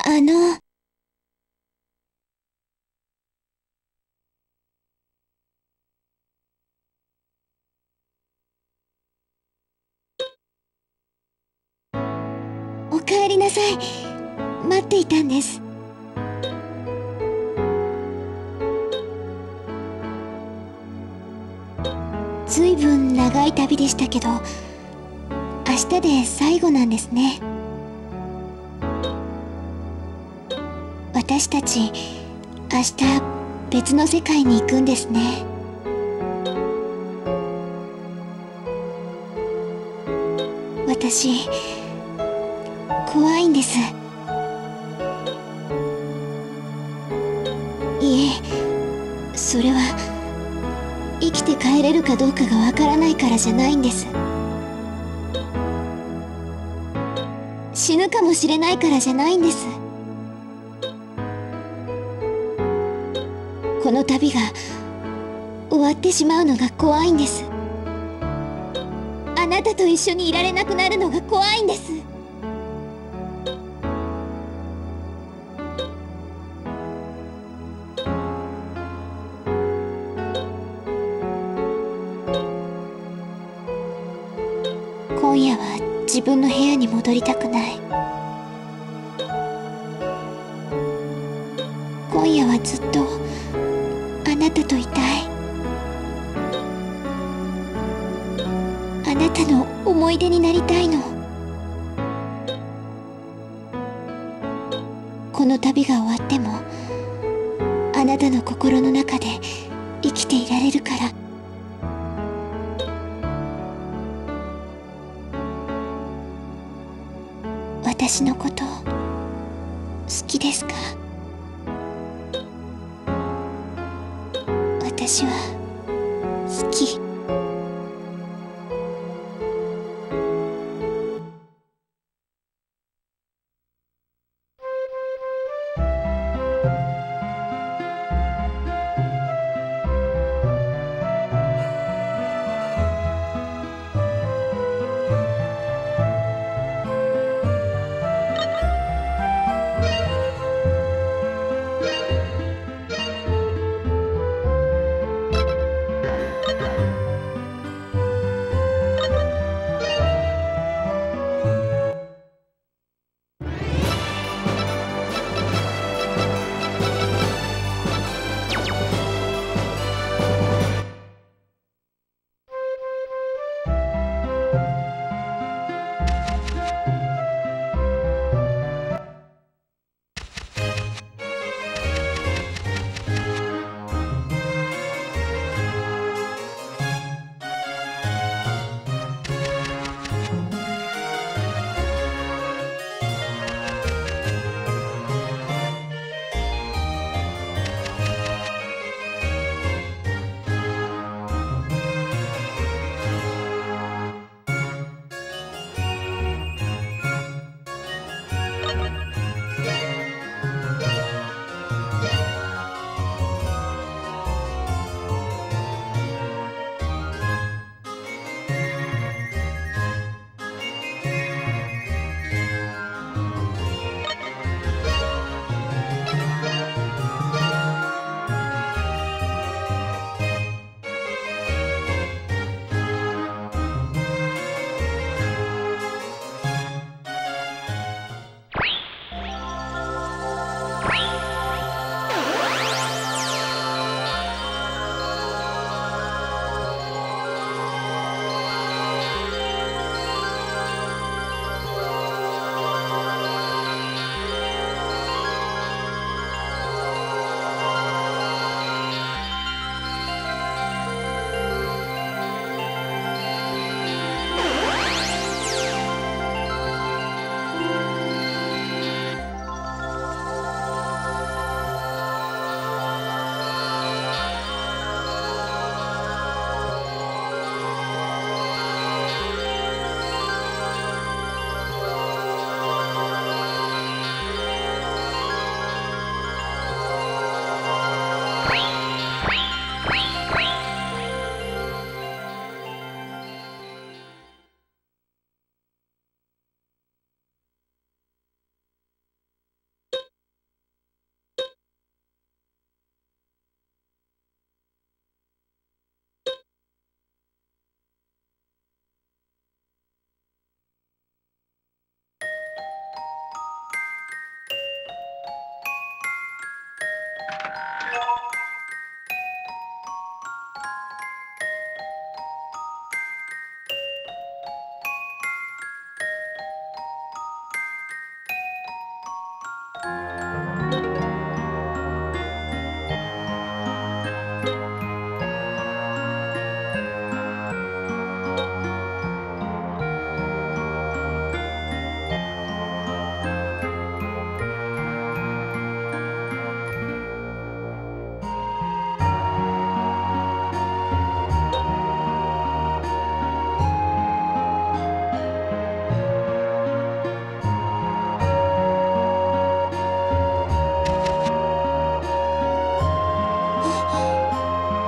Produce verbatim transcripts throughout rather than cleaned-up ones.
あの、おかえりなさい。待っていたんです。ずいぶん長い旅でしたけど、明日で最後なんですね。私たち、明日別の世界に行くんですね。私、怖いんです。いえ、それは生きて帰れるかどうかがわからないからじゃないんです。死ぬかもしれないからじゃないんです。この旅が終わってしまうのが怖いんです。あなたと一緒にいられなくなるのが怖いんです。今夜は自分の部屋に戻りたくない。今夜はずっとあなたといたい。あなたの思い出になりたいの。この旅が終わってもあなたの心の中で生きていられるから。私のこと好きですか？私は好き。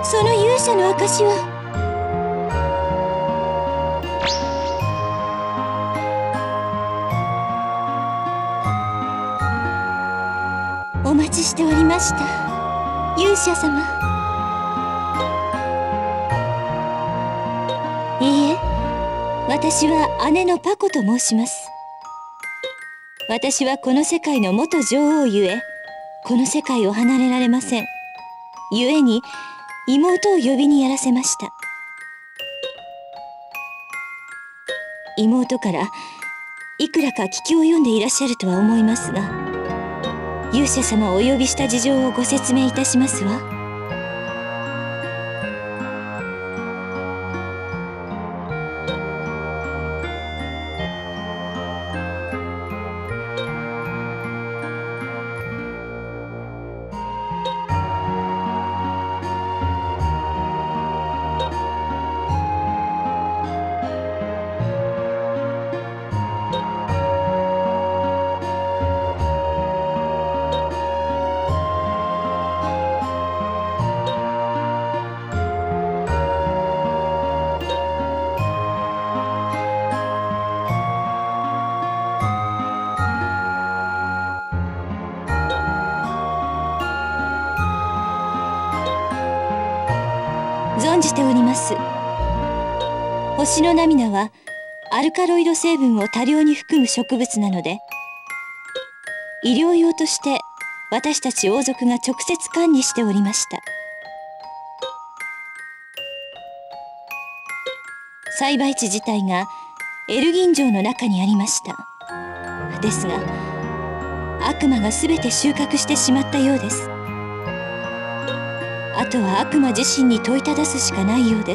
その勇者の証は。お待ちしておりました、勇者様。いいえ、私は姉のパコと申します。私はこの世界の元女王ゆえ、この世界を離れられません。故に妹を呼びにやらせました。妹からいくらか聞き及んでいらっしゃるとは思いますが、勇者様をお呼びした事情をご説明いたしますわ。存じております。星の涙はアルカロイド成分を多量に含む植物なので、医療用として私たち王族が直接管理しておりました。栽培地自体がエルギン城の中にありました。ですが悪魔が全て収穫してしまったようです。あとは悪魔自身に問いただすしかないようです。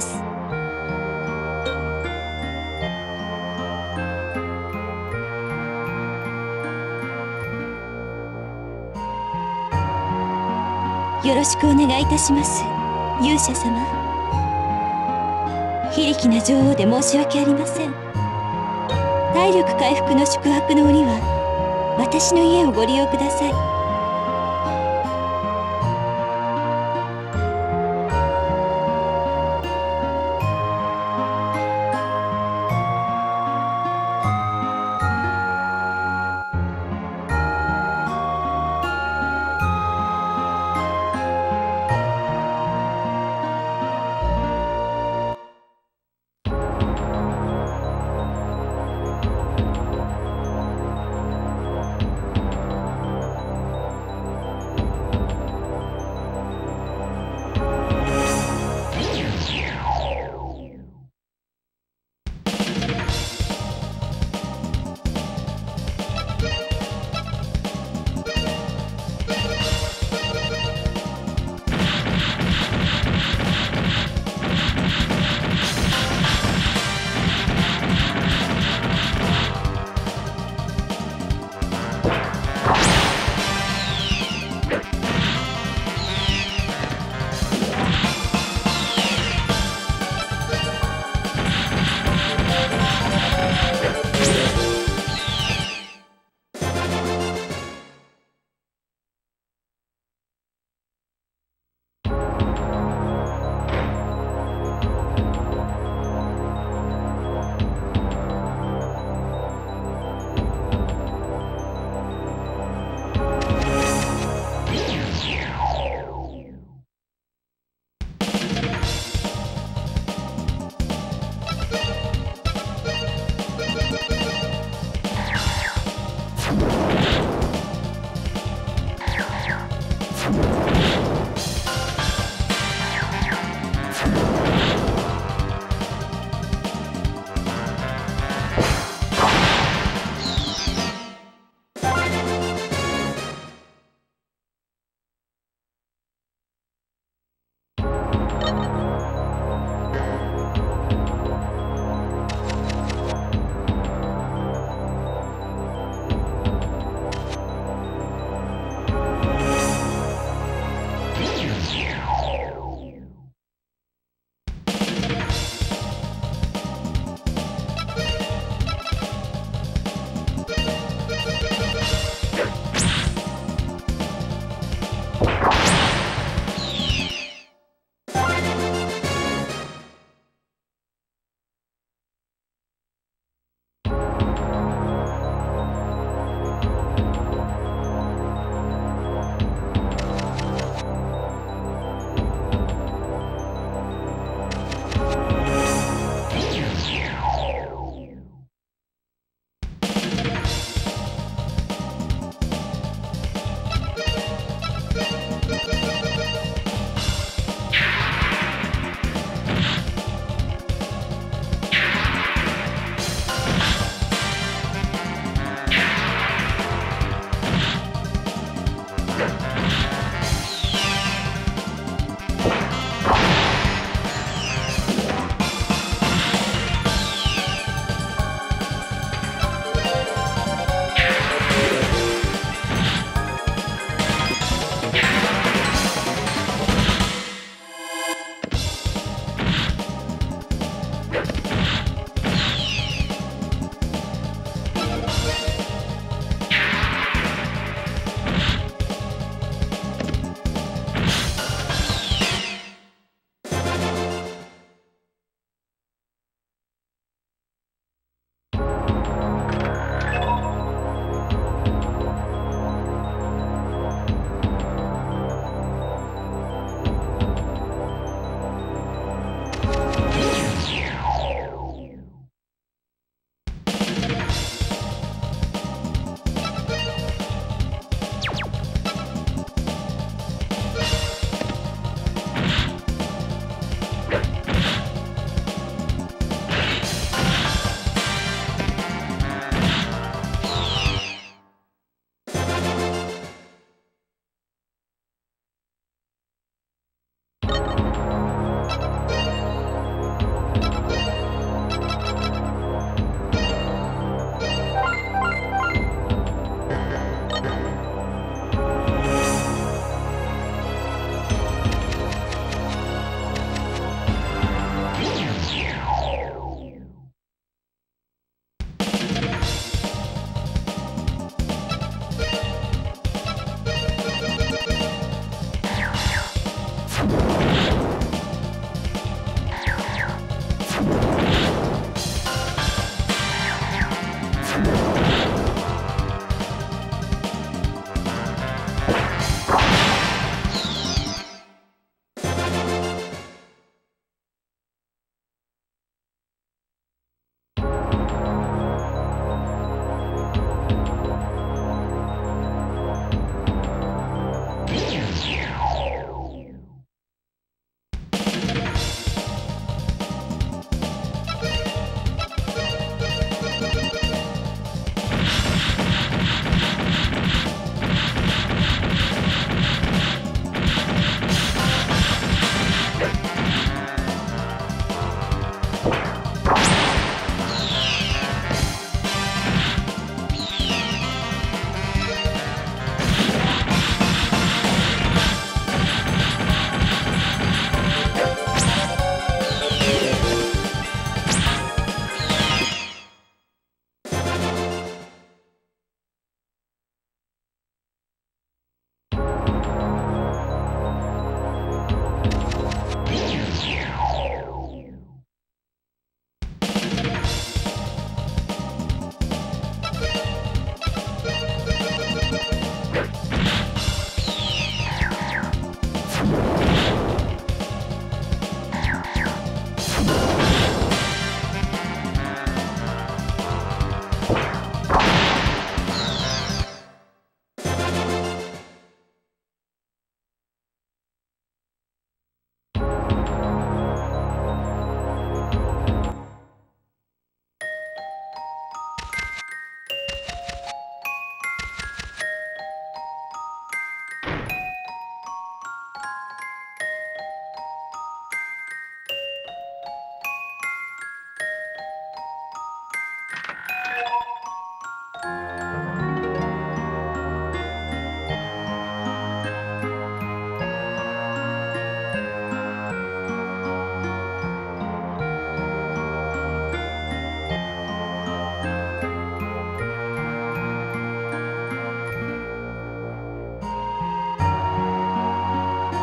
よろしくお願いいたします、勇者様。非力な女王で申し訳ありません。体力回復の宿泊の折は私の家をご利用ください。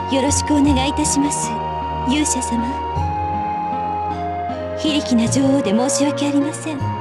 よろしくお願いいたします、勇者様。非力な女王で申し訳ありません。